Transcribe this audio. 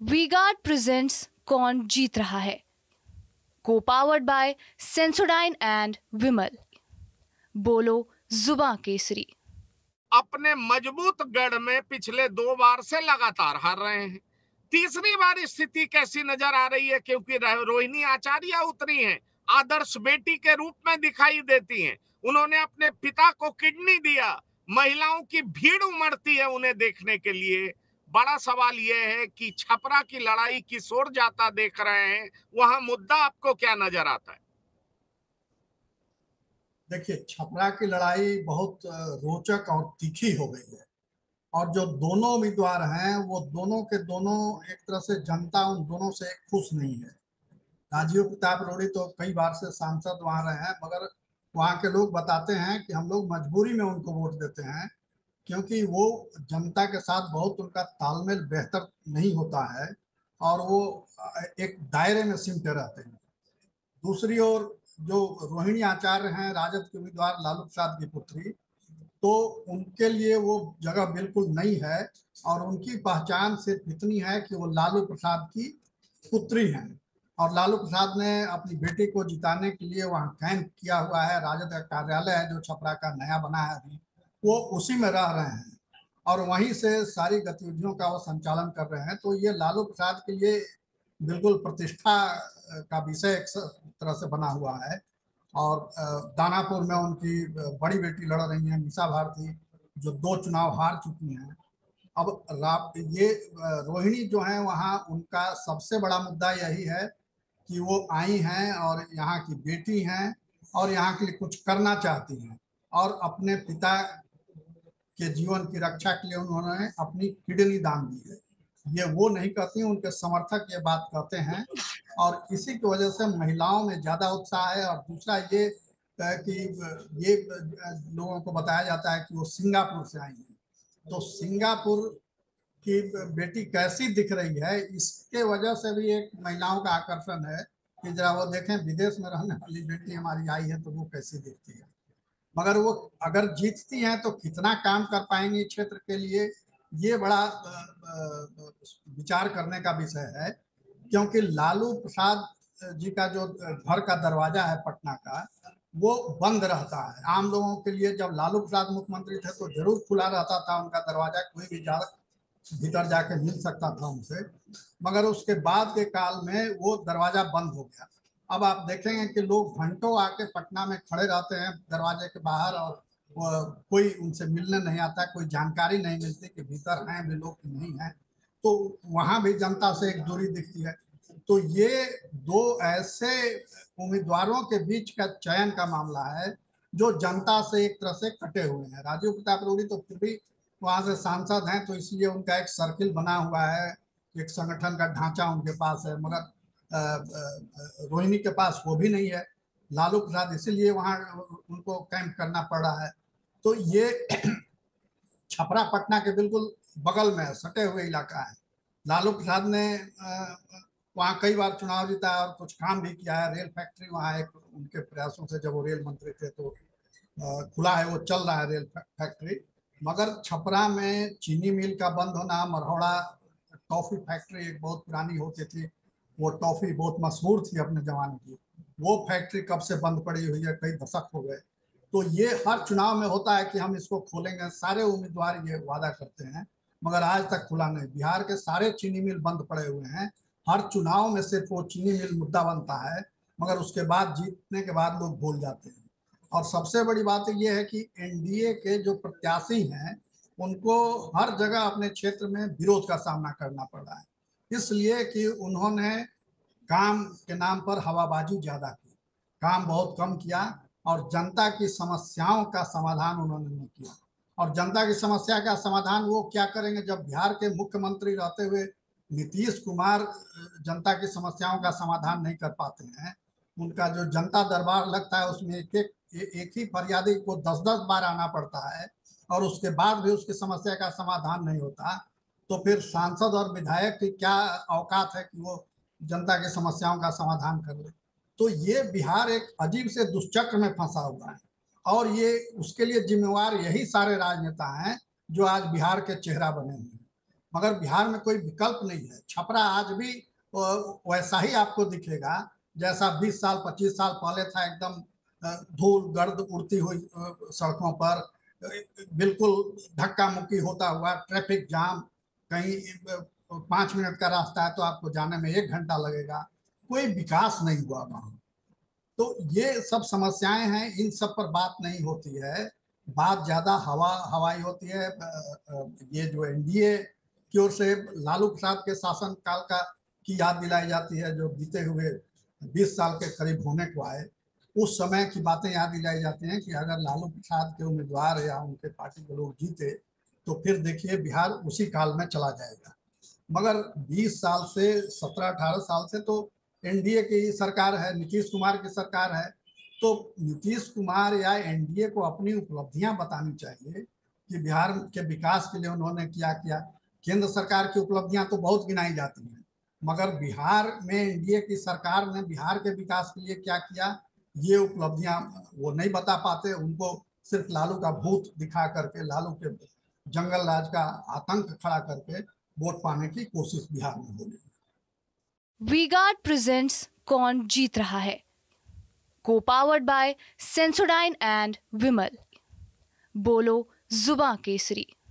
V-Guard presents कौन जीत रहा है, co powered by Sensodyne and Vimal. बोलो जुबां केसरी। अपने मजबूत गढ़ में पिछले 2 बार से लगातार हार रहे हैं। तीसरी बार स्थिति कैसी नजर आ रही है, क्योंकि रोहिणी आचार्य उतरी हैं, आदर्श बेटी के रूप में दिखाई देती हैं। उन्होंने अपने पिता को किडनी दिया। महिलाओं की भीड़ उमड़ती है उन्हें देखने के लिए। बड़ा सवाल यह है कि छपरा की लड़ाई किस ओर जाता देख रहे हैं, वहां मुद्दा आपको क्या नजर आता है? देखिए, छपरा की लड़ाई बहुत रोचक और तीखी हो गई है। और जो दोनों उम्मीदवार हैं वो दोनों के दोनों एक तरह से जनता उन दोनों से खुश नहीं है। राजीव प्रताप रूडी तो कई बार से सांसद वहां रहे हैं, मगर वहां के लोग बताते हैं कि हम लोग मजबूरी में उनको वोट देते हैं, क्योंकि वो जनता के साथ बहुत उनका तालमेल बेहतर नहीं होता है और वो एक दायरे में सिमटे रहते हैं। दूसरी ओर जो रोहिणी आचार्य हैं, राजद के उम्मीदवार लालू प्रसाद की पुत्री, तो उनके लिए वो जगह बिल्कुल नई है और उनकी पहचान सिर्फ इतनी है कि वो लालू प्रसाद की पुत्री हैं और लालू प्रसाद ने अपनी बेटी को जिताने के लिए वहाँ कैंप किया हुआ है। राजद का कार्यालय है जो छपरा का नया बना है अभी, वो उसी में रह रहे हैं और वहीं से सारी गतिविधियों का वो संचालन कर रहे हैं। तो ये लालू प्रसाद के लिए बिल्कुल प्रतिष्ठा का विषय एक तरह से बना हुआ है। और दानापुर में उनकी बड़ी बेटी लड़ रही हैं, मीसा भारती, जो 2 चुनाव हार चुकी हैं। अब ये रोहिणी जो है वहाँ उनका सबसे बड़ा मुद्दा यही है कि वो आई हैं और यहाँ की बेटी हैं और यहाँ के लिए कुछ करना चाहती हैं और अपने पिता के जीवन की रक्षा के लिए उन्होंने अपनी किडनी दान दी है। ये वो नहीं कहती, उनके समर्थक ये बात कहते हैं और इसी की वजह से महिलाओं में ज्यादा उत्साह है। और दूसरा ये कि ये लोगों को बताया जाता है कि वो सिंगापुर से आई हैं, तो सिंगापुर की बेटी कैसी दिख रही है, इसके वजह से भी एक महिलाओं का आकर्षण है कि जरा वो देखें विदेश में रहने वाली बेटी हमारी आई है तो वो कैसी दिखती है। मगर वो अगर जीतती हैं तो कितना काम कर पाएंगी क्षेत्र के लिए, ये बड़ा विचार करने का विषय है। क्योंकि लालू प्रसाद जी का जो घर का दरवाजा है पटना का, वो बंद रहता है आम लोगों के लिए। जब लालू प्रसाद मुख्यमंत्री थे तो जरूर खुला रहता था उनका दरवाजा, कोई भी भीतर जाके मिल सकता था उनसे, मगर उसके बाद के काल में वो दरवाजा बंद हो गया। अब आप देखेंगे कि लोग घंटों आके पटना में खड़े रहते हैं दरवाजे के बाहर और कोई उनसे मिलने नहीं आता, कोई जानकारी नहीं मिलती कि भीतर हैं भी लोग कि नहीं है, तो वहां भी जनता से एक दूरी दिखती है। तो ये 2 ऐसे उम्मीदवारों के बीच का चयन का मामला है जो जनता से एक तरह से कटे हुए हैं। राजीव प्रताप रूडी तो फिर भी वहां से सांसद हैं, तो इसलिए उनका एक सर्किल बना हुआ है, एक संगठन का ढांचा उनके पास है, मगर रोहिणी के पास वो भी नहीं है। लालू प्रसाद इसीलिए वहां उनको कैंप करना पड़ रहा है। तो ये छपरा पटना के बिल्कुल बगल में सटे हुए इलाका है। लालू प्रसाद ने वहाँ कई बार चुनाव जीता और कुछ काम भी किया है। रेल फैक्ट्री वहाँ एक उनके प्रयासों से, जब वो रेल मंत्री थे तो खुला है, वो चल रहा है रेल फैक्ट्री। मगर छपरा में चीनी मिल का बंद होना, मरहौड़ा टॉफी फैक्ट्री एक बहुत पुरानी होती थी, वो टॉफी बहुत मशहूर थी अपने जमाने की, वो फैक्ट्री कब से बंद पड़ी हुई है, कई दशक हो गए। तो ये हर चुनाव में होता है कि हम इसको खोलेंगे, सारे उम्मीदवार ये वादा करते हैं, मगर आज तक खुला नहीं। बिहार के सारे चीनी मिल बंद पड़े हुए हैं, हर चुनाव में सिर्फ वो चीनी मिल मुद्दा बनता है, मगर उसके बाद जीतने के बाद लोग भूल जाते हैं। और सबसे बड़ी बात यह है कि एनडीए के जो प्रत्याशी हैं उनको हर जगह अपने क्षेत्र में विरोध का सामना करना पड़ रहा है, इसलिए कि उन्होंने काम के नाम पर हवाबाजी ज्यादा की, काम बहुत कम किया और जनता की समस्याओं का समाधान उन्होंने नहीं किया। और जनता की समस्या का समाधान वो क्या करेंगे जब बिहार के मुख्यमंत्री रहते हुए नीतीश कुमार जनता की समस्याओं का समाधान नहीं कर पाते हैं। उनका जो जनता दरबार लगता है उसमें एक ही फरियादी को 10-10 बार आना पड़ता है और उसके बाद भी उसकी समस्या का समाधान नहीं होता, तो फिर सांसद और विधायक की क्या औकात है कि वो जनता की समस्याओं का समाधान कर ले। तो ये बिहार एक अजीब से दुष्चक्र में फंसा हुआ है और ये उसके लिए जिम्मेवार यही सारे राजनेता हैं जो आज बिहार के चेहरा बने हुए हैं। मगर बिहार में कोई विकल्प नहीं है। छपरा आज भी वैसा ही आपको दिखेगा जैसा 20 साल 25 साल पहले था, एकदम धूल गर्द उड़ती हुई सड़कों पर, बिल्कुल धक्का मुक्की होता हुआ, ट्रैफिक जाम, कहीं 5 मिनट का रास्ता है तो आपको जाने में 1 घंटा लगेगा। कोई विकास नहीं हुआ वहां। तो ये सब समस्याएं हैं, इन सब पर बात नहीं होती है, बात ज्यादा हवाई होती है। ये जो एनडीए की ओर से लालू प्रसाद के शासन काल का की याद दिलाई जाती है, जो बीते हुए 20 साल के करीब होने को आए, उस समय की बातें याद दिलाई जाती हैं कि अगर लालू प्रसाद के उम्मीदवार या उनके पार्टी के लोग जीते तो फिर देखिए बिहार उसी काल में चला जाएगा। मगर 20 साल से 17-18 साल से तो एनडीए की सरकार है, नीतीश कुमार की सरकार है, तो नीतीश कुमार या एनडीए को अपनी उपलब्धियां बतानी चाहिए कि बिहार के विकास के लिए उन्होंने क्या किया। केंद्र सरकार की उपलब्धियां तो बहुत गिनाई जाती हैं, मगर बिहार में एनडीए की सरकार ने बिहार के विकास के लिए क्या किया, ये उपलब्धियां वो नहीं बता पाते। उनको सिर्फ लालू का भूत दिखा करके, लालू के जंगल राज का आतंक खड़ा करके वोट पाने की कोशिश बिहार में हो रही है। वी-गार्ड प्रेजेंट्स कौन जीत रहा है, co powered by Sensodyne and Vimal. बोलो जुबां केसरी।